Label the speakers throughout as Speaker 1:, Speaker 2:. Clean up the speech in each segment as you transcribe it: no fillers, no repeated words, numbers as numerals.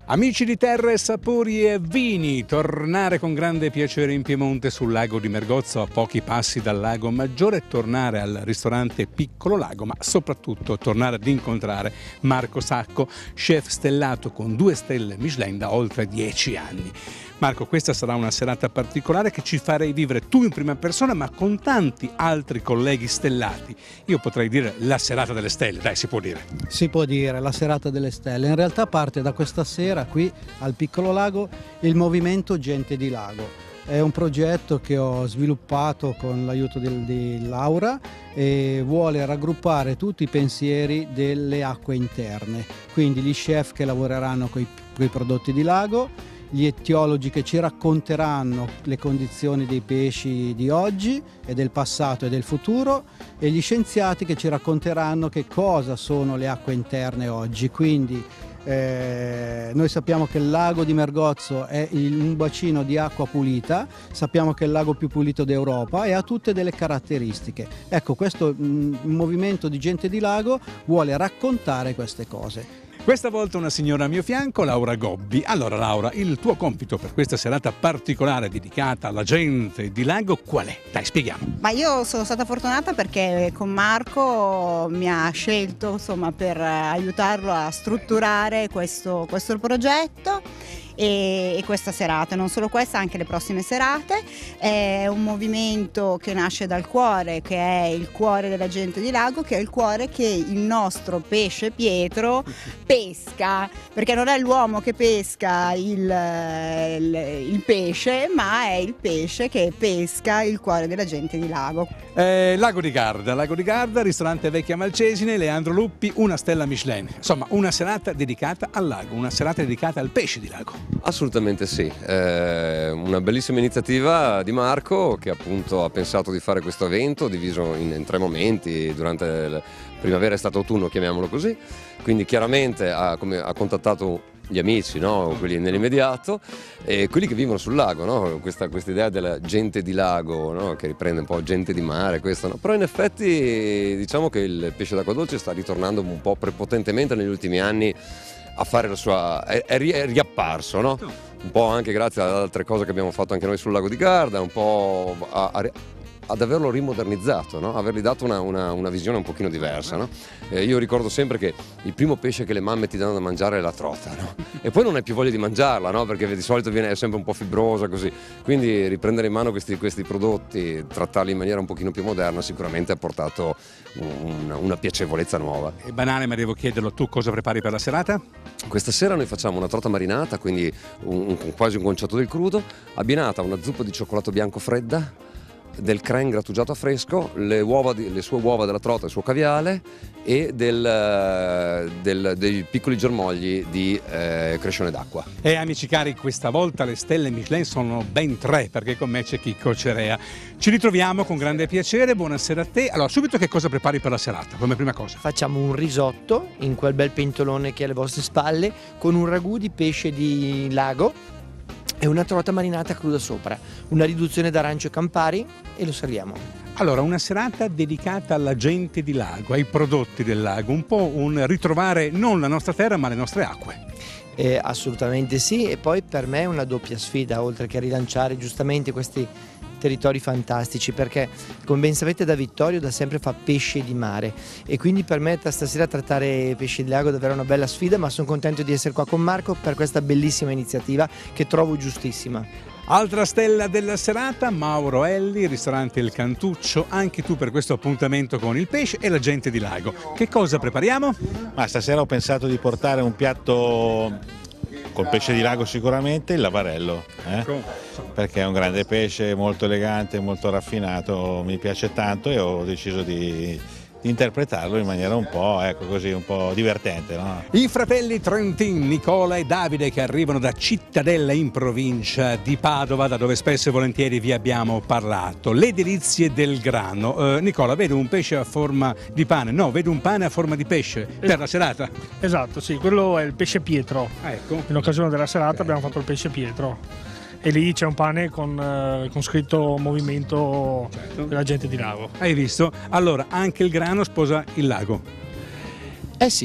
Speaker 1: Amici di Terra e Sapori e Vini, tornare con grande piacere in Piemonte sul lago di Mergozzo, a pochi passi dal lago Maggiore, tornare al ristorante Piccolo Lago, ma soprattutto tornare ad incontrare Marco Sacco, chef stellato con 2 stelle Michelin da oltre 10 anni. Marco, questa sarà una serata particolare che ci farei vivere tu in prima persona, ma con tanti altri colleghi stellati. Io potrei dire la serata delle stelle, dai, si può dire.
Speaker 2: Si può dire la serata delle stelle. In realtà parte da questa sera qui al Piccolo Lago il movimento Gente di Lago. È un progetto che ho sviluppato con l'aiuto di Laura e vuole raggruppare tutti i pensieri delle acque interne. Quindi gli chef che lavoreranno con i prodotti di lago, gli etiologi che ci racconteranno le condizioni dei pesci di oggi e del passato e del futuro, e gli scienziati che ci racconteranno che cosa sono le acque interne oggi. Quindi noi sappiamo che il lago di Mergozzo è un bacino di acqua pulita, sappiamo che è il lago più pulito d'Europa e ha tutte delle caratteristiche. Ecco, questo movimento di Gente di Lago vuole raccontare queste cose.
Speaker 1: Questa volta una signora a mio fianco, Laura Gobbi. Allora Laura, il tuo compito per questa serata particolare dedicata alla gente di lago qual è? Dai, spieghiamo.
Speaker 3: Ma io sono stata fortunata perché con Marco mi ha scelto, insomma, per aiutarlo a strutturare questo progetto e questa serata, non solo questa, anche le prossime serate. È un movimento che nasce dal cuore, che è il cuore della gente di lago, che è il cuore che il nostro pesce Pietro pesca, perché non è l'uomo che pesca il pesce, ma è il pesce che pesca il cuore della gente di lago.
Speaker 1: Lago di Garda, ristorante Vecchia Malcesine, Leandro Luppi, 1 stella Michelin. Insomma, una serata dedicata al lago, una serata dedicata al pesce di lago.
Speaker 4: Assolutamente sì, una bellissima iniziativa di Marco, che appunto ha pensato di fare questo evento diviso in 3 momenti durante la primavera, estate, autunno, chiamiamolo così. Quindi chiaramente ha contattato gli amici, no? Quelli nell'immediato, e quelli che vivono sul lago, no? Questa idea della gente di lago, no? Che riprende un po' gente di mare, questo, no? Però in effetti diciamo che il pesce d'acqua dolce sta ritornando un po' prepotentemente negli ultimi anni a fare la sua... è riapparso, no? Un po' anche grazie ad altre cose che abbiamo fatto anche noi sul lago di Garda, un po' ad averlo rimodernizzato, no? Avergli dato una visione un pochino diversa, no? Io ricordo sempre che il primo pesce che le mamme ti danno da mangiare è la trota, no? E poi non hai più voglia di mangiarla, no? Perché di solito è sempre un po' fibrosa così. Quindi riprendere in mano questi prodotti, trattarli in maniera un pochino più moderna, sicuramente ha portato una piacevolezza nuova.
Speaker 1: È banale, ma devo chiederlo, tu cosa prepari per la serata?
Speaker 4: Questa sera noi facciamo una trota marinata, quindi quasi un conciato del crudo, abbinata a una zuppa di cioccolato bianco fredda, del crème grattugiato a fresco, le sue uova della trota, il suo caviale e dei piccoli germogli di crescione d'acqua.
Speaker 1: E amici cari, questa volta le stelle Michelin sono ben 3, perché con me c'è Chicco Cerea. Ci ritroviamo con grande piacere, buonasera a te. Allora, subito che cosa prepari per la serata, come prima cosa?
Speaker 5: Facciamo un risotto in quel bel pentolone che è alle vostre spalle, con un ragù di pesce di lago e una trota marinata cruda sopra, una riduzione d'arancio e campari, e lo serviamo.
Speaker 1: Allora, una serata dedicata alla gente di lago, ai prodotti del lago, un po' un ritrovare non la nostra terra ma le nostre acque.
Speaker 5: Assolutamente sì, e poi per me è una doppia sfida, oltre che a rilanciare giustamente questi territori fantastici, perché come ben sapete da Vittorio da sempre fa pesce di mare, e quindi per me stasera trattare pesci di lago è davvero una bella sfida, ma sono contento di essere qua con Marco per questa bellissima iniziativa che trovo giustissima.
Speaker 1: Altra stella della serata, Mauro Elli, ristorante Il Cantuccio, anche tu per questo appuntamento con il pesce e la gente di lago. Che cosa prepariamo?
Speaker 6: Ma stasera ho pensato di portare un piatto col pesce di lago, sicuramente il lavarello, perché è un grande pesce, molto elegante, molto raffinato, mi piace tanto e ho deciso di interpretarlo in maniera un po', ecco così, un po' divertente, no?
Speaker 1: I fratelli Trentin, Nicola e Davide, che arrivano da Cittadella in provincia di Padova, da dove spesso e volentieri vi abbiamo parlato. Le delizie del grano. Nicola, vedo un pesce a forma di pane, no, vedo un pane a forma di pesce per la serata.
Speaker 7: Esatto, sì, quello è il pesce Pietro.
Speaker 1: Ecco.
Speaker 7: In occasione della serata abbiamo fatto il pesce Pietro. E lì c'è un pane con scritto movimento della gente di lago.
Speaker 1: Hai visto? Allora, anche il grano sposa il lago.
Speaker 5: Eh sì,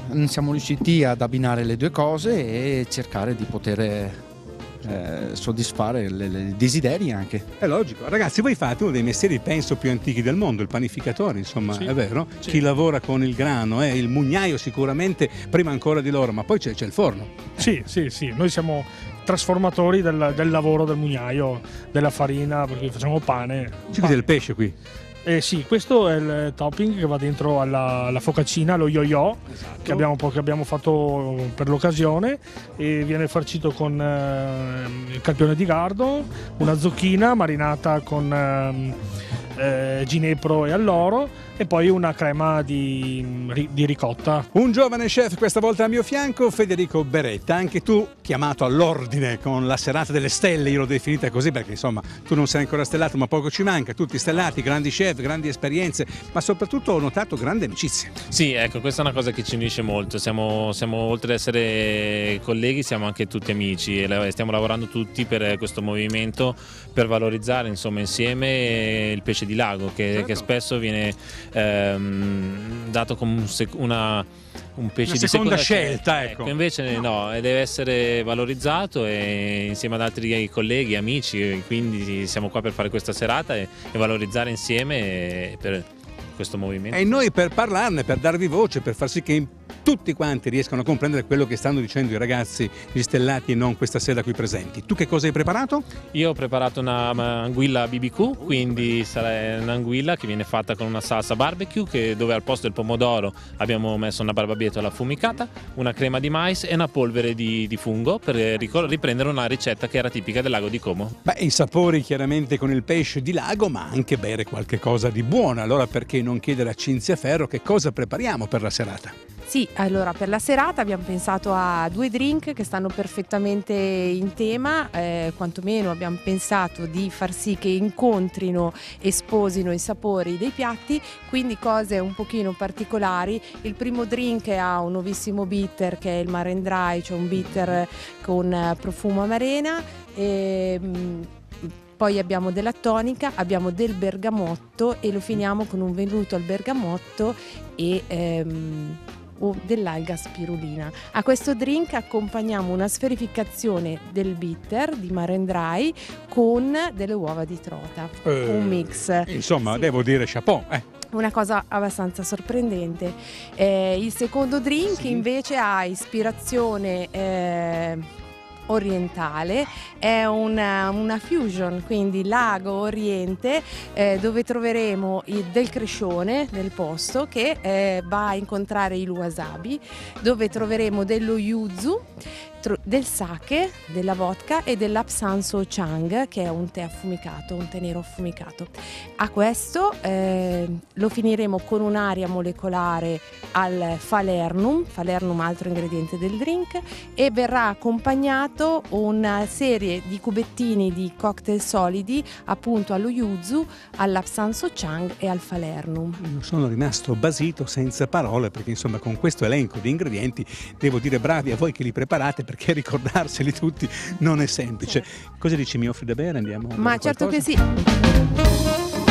Speaker 8: siamo riusciti ad abbinare le due cose e cercare di poter soddisfare i desideri anche.
Speaker 1: È logico. Ragazzi, voi fate uno dei mestieri penso più antichi del mondo, il panificatore, insomma,
Speaker 7: Sì.
Speaker 1: è vero?
Speaker 7: Sì.
Speaker 1: Chi lavora con il grano, il mugnaio sicuramente prima ancora di loro, ma poi c'è il forno.
Speaker 7: Sì, noi siamo trasformatori del lavoro del mugnaio, della farina, perché facciamo pane.
Speaker 1: C'è del pesce qui.
Speaker 7: Sì, questo è il topping che va dentro alla focaccina, lo yo-yo,
Speaker 1: Esatto.
Speaker 7: che abbiamo fatto per l'occasione, e viene farcito con il campione di gardo, una zucchina marinata con ginepro e alloro, e poi una crema di ricotta.
Speaker 1: Un giovane chef questa volta al mio fianco, Federico Beretta, anche tu chiamato all'ordine con la serata delle stelle, io l'ho definita così perché insomma tu non sei ancora stellato ma poco ci manca, tutti stellati, grandi chef, grandi esperienze, ma soprattutto ho notato grande amicizia.
Speaker 9: Sì, ecco, questa è una cosa che ci unisce molto, siamo oltre ad essere colleghi, siamo anche tutti amici e stiamo lavorando tutti per questo movimento, per valorizzare insomma insieme il pesce di lago che spesso viene dato come un pesce di seconda
Speaker 1: scelta, ecco.
Speaker 9: Invece no, deve essere valorizzato e insieme ad altri colleghi, amici, e quindi siamo qua per fare questa serata e valorizzare insieme per questo movimento.
Speaker 1: E noi per parlarne, per darvi voce, per far sì che tutti quanti riescano a comprendere quello che stanno dicendo i ragazzi, gli stellati e non questa sera qui presenti. Tu che cosa hai preparato?
Speaker 9: Io ho preparato una anguilla BBQ, quindi sarà un'anguilla che viene fatta con una salsa barbecue dove al posto del pomodoro abbiamo messo una barbabietola affumicata, una crema di mais e una polvere di fungo per riprendere una ricetta che era tipica del lago di Como.
Speaker 1: Beh, i sapori chiaramente con il pesce di lago, ma anche bere qualche cosa di buono. Allora perché non chiedere a Cinzia Ferro che cosa prepariamo per la serata?
Speaker 10: Sì, allora per la serata abbiamo pensato a 2 drink che stanno perfettamente in tema, quantomeno abbiamo pensato di far sì che incontrino e sposino i sapori dei piatti, quindi cose un pochino particolari. Il primo drink ha un nuovissimo bitter che è il Marine Dry, cioè un bitter con profumo amarena. Poi abbiamo della tonica, abbiamo del bergamotto e lo finiamo con un velluto al bergamotto e dell'alga spirulina. A questo drink accompagniamo una sferificazione del bitter di Marine Dry con delle uova di trota, un mix.
Speaker 1: Insomma,
Speaker 10: Sì.
Speaker 1: devo dire chapeau.
Speaker 10: Una cosa abbastanza sorprendente. Il secondo drink invece ha ispirazione orientale, è una fusion, quindi lago oriente, dove troveremo del crescione del posto che va a incontrare il wasabi, dove troveremo dello yuzu, del sake, della vodka e dell'Apsan Chang, che è un tè affumicato, un tè nero affumicato. A questo lo finiremo con un'aria molecolare al falernum altro ingrediente del drink, e verrà accompagnato una serie di cubettini di cocktail solidi appunto allo yuzu, all'Apsan Chang e al falernum.
Speaker 1: Io sono rimasto basito senza parole perché insomma con questo elenco di ingredienti devo dire bravi a voi che li preparate, perché ricordarseli tutti non è semplice.
Speaker 10: Sì.
Speaker 1: Cosa dici, mi offri da bere? Andiamo a
Speaker 10: Ma
Speaker 1: bere
Speaker 10: certo
Speaker 1: qualcosa?
Speaker 10: che sì.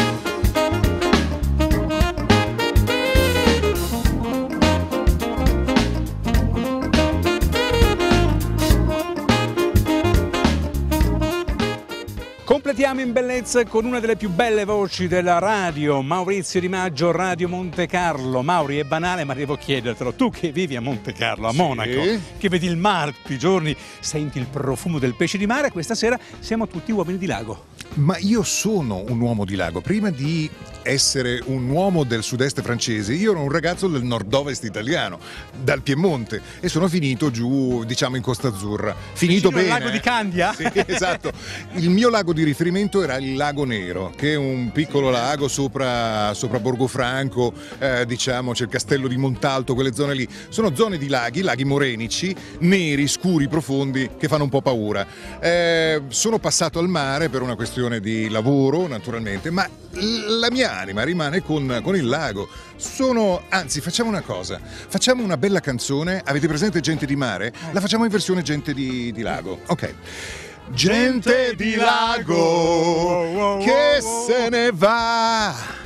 Speaker 1: Completiamo in bellezza con una delle più belle voci della radio, Maurizio Di Maggio, Radio Monte Carlo. Mauri, è banale ma devo chiedertelo, tu che vivi a Monte Carlo, a Monaco, che vedi il mare tutti i giorni, senti il profumo del pesce di mare, questa sera siamo tutti uomini di lago.
Speaker 11: Ma io sono un uomo di lago, prima di essere un uomo del sud-est francese, io ero un ragazzo del nord-ovest italiano, dal Piemonte, e sono finito giù, diciamo, in Costa Azzurra. Finito bene.
Speaker 1: Il lago di Candia?
Speaker 11: Sì, esatto. Il mio lago di riferimento era il Lago Nero, che è un piccolo lago sopra Borgofranco, diciamo, c'è il castello di Montalto, quelle zone lì. Sono zone di laghi morenici, neri, scuri, profondi, che fanno un po' paura. Sono passato al mare per una questione di lavoro, naturalmente, ma la mia anima rimane con il lago. Anzi, facciamo una cosa, facciamo una bella canzone. Avete presente Gente di Mare? La facciamo in versione Gente di Lago. Ok. Gente di lago che se ne va